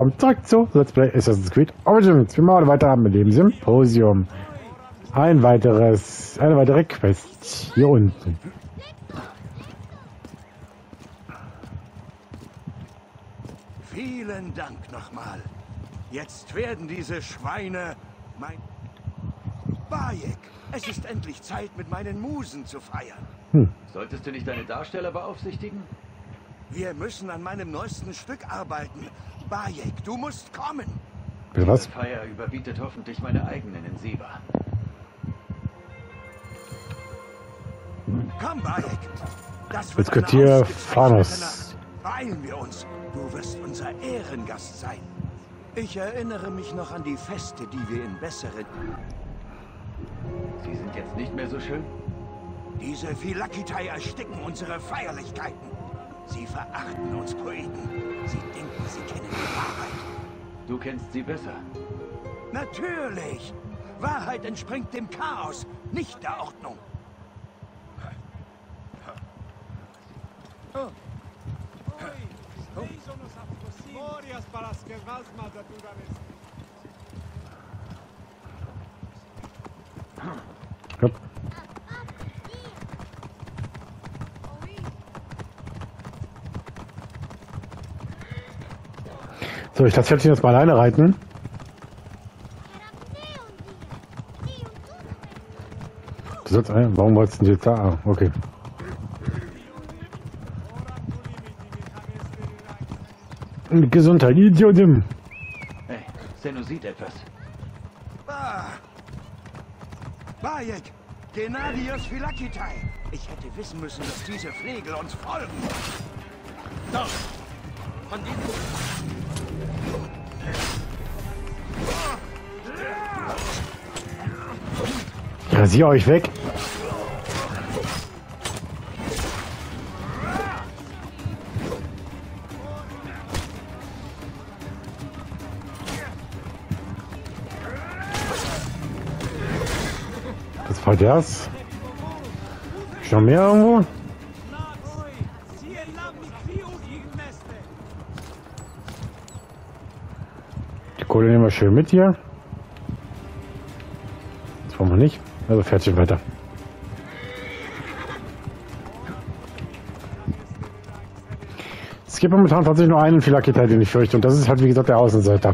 willkommen zurück zu Let's Play Assassin's Creed Origins. Wir machen weiter mit dem Symposium. Eine weitere Quest hier unten. Vielen Dank nochmal. Jetzt werden diese Schweine mein... Bayek, es ist endlich Zeit, mit meinen Musen zu feiern. Solltest du nicht deine Darsteller beaufsichtigen? Wir müssen an meinem neuesten Stück arbeiten. Bayek, du musst kommen. Bitte was? Die Feier überbietet hoffentlich meine eigenen in Siva. Komm, Bayek. Das wird Jetzt gehört hier eine Phanos. ausgezeichnete Nacht. Beeilen wir uns. Du wirst unser Ehrengast sein. Ich erinnere mich noch an die Feste, die wir in besseren... Sie sind jetzt nicht mehr so schön? Diese Philakitai ersticken unsere Feierlichkeiten. Sie verachten uns Poeten. Sie denken, sie kennen die Wahrheit. Du kennst sie besser. Natürlich! Wahrheit entspringt dem Chaos, nicht der Ordnung. Hopp. So, ich lasse jetzt mal alleine reiten. Du sollst ein, warum wolltest du jetzt da? Ah, okay. Gesundheit, Idiotin. Hey, Senno sieht etwas. Bayek, Gennadios Philakitai. Ich hätte wissen müssen, dass diese Flegel uns folgen. Doch, von diesem... Rasier euch weg. Das war das. Ist noch mehr irgendwo? Die Kohle nehmen wir schön mit hier. Das wollen wir nicht. Also fährt sich weiter. Es gibt momentan tatsächlich nur einen Philakitai, den ich fürchte. Und das ist halt wie gesagt der Außenseiter.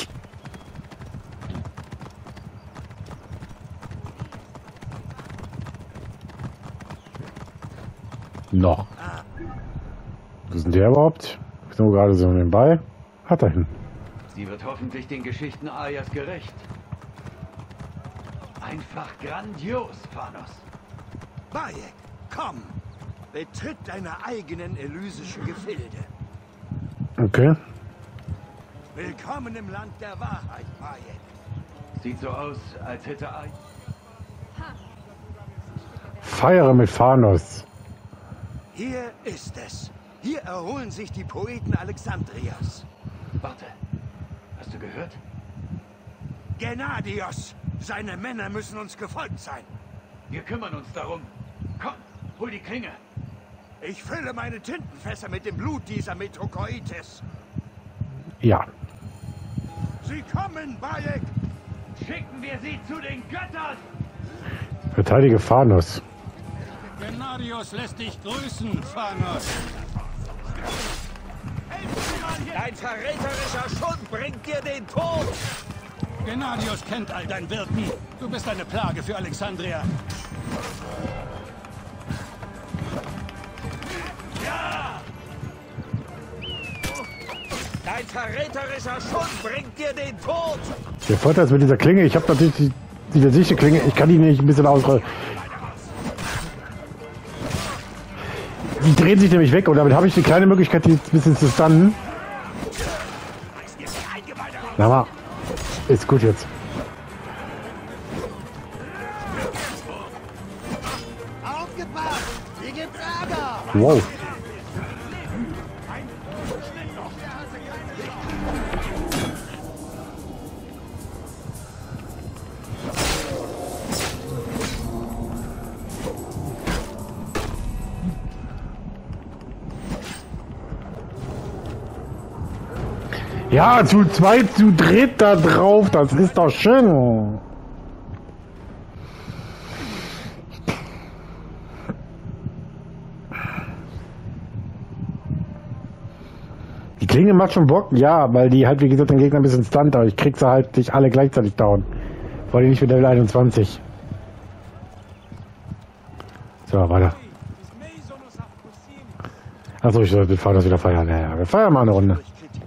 Noch. Wo ist denn der überhaupt? Ich bin nur gerade so nebenbei. Hat er hin. Sie wird hoffentlich den Geschichten Ayas gerecht. Einfach grandios, Phanos. Bayek, komm. Betritt deine eigenen elysischen Gefilde. Okay. Willkommen im Land der Wahrheit, Bayek. Sieht so aus, als hätte Ay... Feiere mit Phanos. Hier ist es. Hier erholen sich die Poeten Alexandrias. Warte, hast du gehört? Gennadios! Seine Männer müssen uns gefolgt sein. Wir kümmern uns darum. Komm, hol die Klinge. Ich fülle meine Tintenfässer mit dem Blut dieser Metrokoites. Ja. Sie kommen, Bayek! Schicken wir sie zu den Göttern! Verteidige Phanos. Gennadios lässt dich grüßen, Phanos. Dein verräterischer Schund bringt dir den Tod! Gennadios kennt all dein Wirken. Du bist eine Plage für Alexandria. Ja! Dein verräterischer Schund bringt dir den Tod! Der Vorteil ist mit dieser Klinge, ich habe natürlich diese dichte Klinge, ich kann die nicht ein bisschen ausrollen. Die drehen sich nämlich weg und damit habe ich eine kleine Möglichkeit, die ein bisschen zu stunnen. Na mal, ist gut jetzt. Aufgepasst! Hier gibt Ärger! Wow. Ja, zu zweit, zu dritt da drauf, das ist doch schön. Die Klinge macht schon Bock, ja, weil die halt, wie gesagt, den Gegner ein bisschen stunt, aber ich krieg sie halt nicht alle gleichzeitig down. Vor allem nicht mit Level 21. So, weiter. Achso, ich sollte fahren, das wieder feiern. Ja, wir feiern mal eine Runde.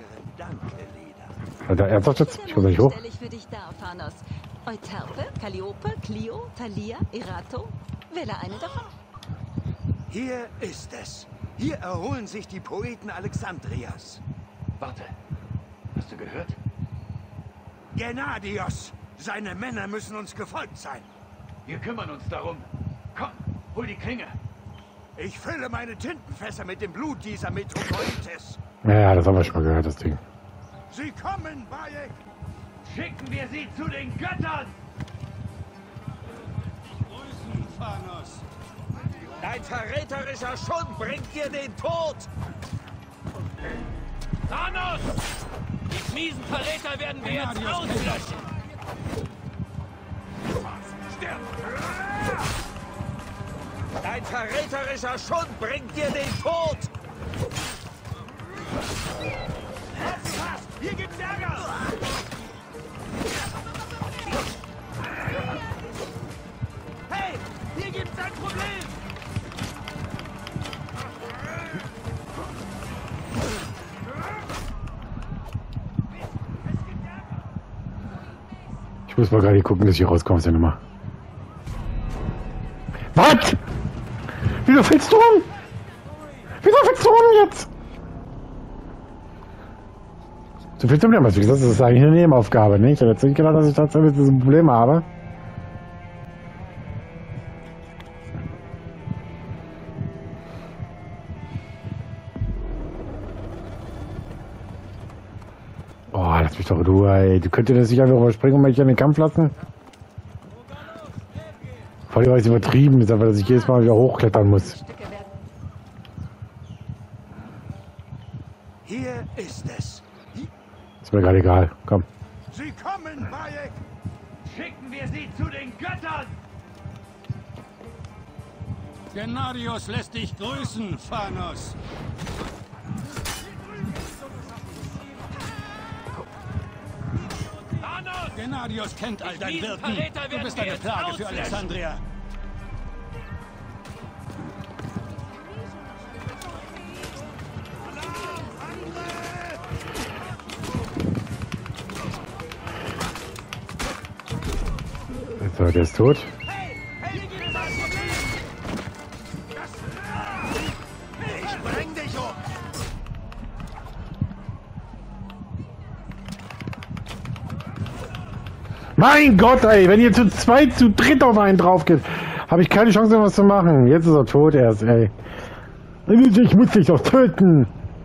Alter, ernsthaft jetzt? Ich komme nicht hoch. Stelle ich für dich dar, Phanos. Euterpe, Calliope, Clio, Thalia, Erato. Wähle eine davon. Hier ist es. Hier erholen sich die Poeten Alexandrias. Warte. Hast du gehört? Gennadios! Seine Männer müssen uns gefolgt sein. Wir kümmern uns darum. Komm, hol die Klinge. Ich fülle meine Tintenfässer mit dem Blut dieser Metropolites. Ja, das haben wir schon mal gehört, das Ding. Sie kommen, Bayek! Schicken wir sie zu den Göttern! Grüßen, Phanos. Dein verräterischer Schund bringt dir den Tod! Thanos! Die miesen Verräter werden wir jetzt auslöschen! Dein verräterischer Schund bringt dir den Tod! Was? Hier gibt's Ärger! Hey, hier gibt's ein Problem! Ich muss mal gerade gucken, dass ich hier rauskomme aus der Nummer. Was? Wieso fällst du um? Wieso fällst du um jetzt? So viel zum Thema. Wie gesagt, das ist eigentlich eine Nebenaufgabe, nicht? Ich hätte jetzt nicht gedacht, dass ich tatsächlich diese Probleme habe. Oh, lass mich doch in Ruhe, ey. Du könntest das nicht einfach überspringen und mich in den Kampf lassen? Vor allem, weil es übertrieben ist, aber dass ich jedes Mal wieder hochklettern muss. Hier ist es. Ist mir gerade egal. Komm. Sie kommen, Bayek! Schicken wir sie zu den Göttern! Gennadios lässt dich grüßen, Phanos. Thanos! Gennadios kennt all dein Diesen Wirken. Verräter Du werden bist wir eine jetzt Plage für auslöschen. Alexandria. So, der ist tot. Ich bring dich um! Mein Gott, ey, wenn ihr zu zweit, zu dritt auf einen drauf geht, habe ich keine Chance, was zu machen. Jetzt ist er tot erst, ey. Ich muss dich doch töten.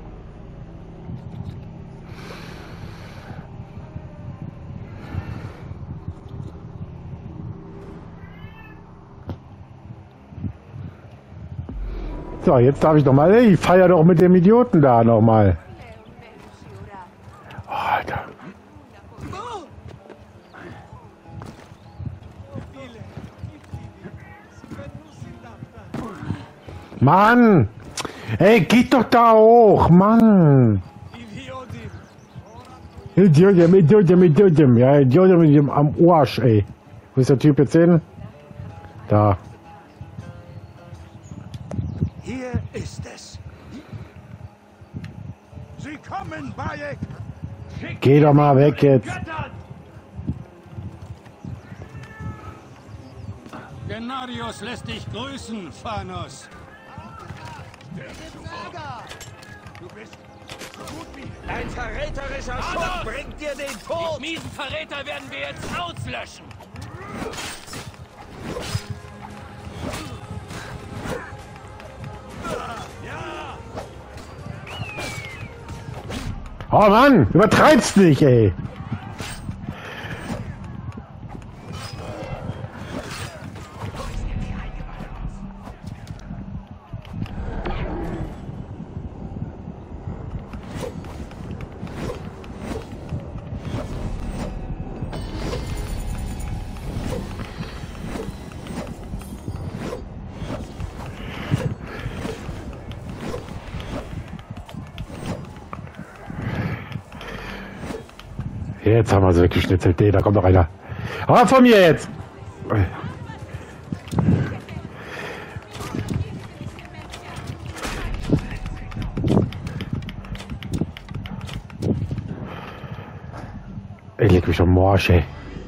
So, jetzt darf ich doch mal, ey, ich feier doch mit dem Idioten da nochmal. Oh, Alter. Mann! Ey, geht doch da hoch, Mann! Idioten. Ja, Idioten mit dem am Arsch, ey. Wo ist der Typ jetzt hin? Da. Hier ist es. Sie kommen, Bayek! Geh doch mal weg jetzt. Göttern! Gennadios lässt dich grüßen, Phanos. Dein verräterischer Schund bringt dir den Tod! Die miesen Verräter werden wir jetzt auslöschen! Oh Mann, übertreib's nicht, ey. Jetzt haben wir sie weggeschnitzelt. Nee, da kommt noch einer. Aber von mir jetzt! Ich leg mich am Morsch, ey.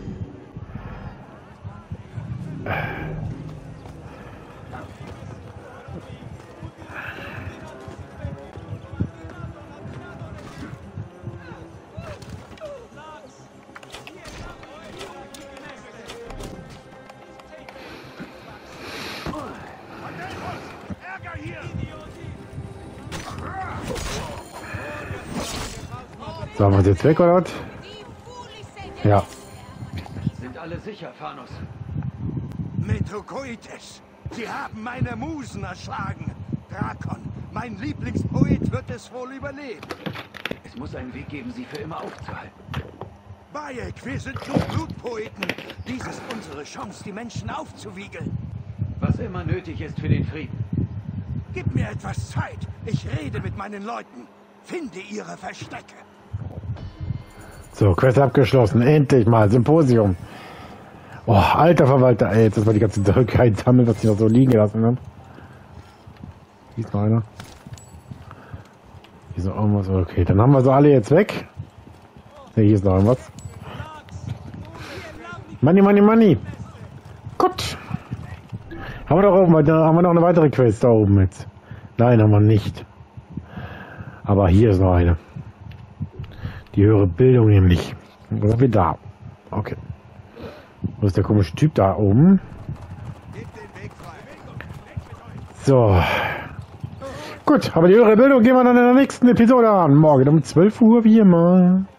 So, haben wir uns jetzt weg, oder was? Ja. Sind alle sicher, Phanos? Metokoites, Sie haben meine Musen erschlagen. Drakon, mein Lieblingspoet, wird es wohl überleben. Es muss einen Weg geben, sie für immer aufzuhalten. Bayek, wir sind nur Blutpoeten. Dies ist unsere Chance, die Menschen aufzuwiegeln. Was immer nötig ist für den Frieden. Gib mir etwas Zeit. Ich rede mit meinen Leuten. Finde ihre Verstecke. So, Quest abgeschlossen. Endlich mal. Symposium. Oh, alter Verwalter. Ey, jetzt ist mal die ganze Drücke einsammeln, was ich noch so liegen gelassen habe. Hier ist noch einer. Hier ist noch irgendwas. Okay, dann haben wir so alle jetzt weg. Ne, hier ist noch irgendwas. Money, money, money. Gut. Haben wir doch oben, haben wir noch eine weitere Quest da oben jetzt. Nein, haben wir nicht. Aber hier ist noch eine. Die höhere Bildung nämlich. Wo sind wir da? Okay. Wo ist der komische Typ da oben? So. Gut, aber die höhere Bildung gehen wir dann in der nächsten Episode an. Morgen um 12 Uhr wie immer.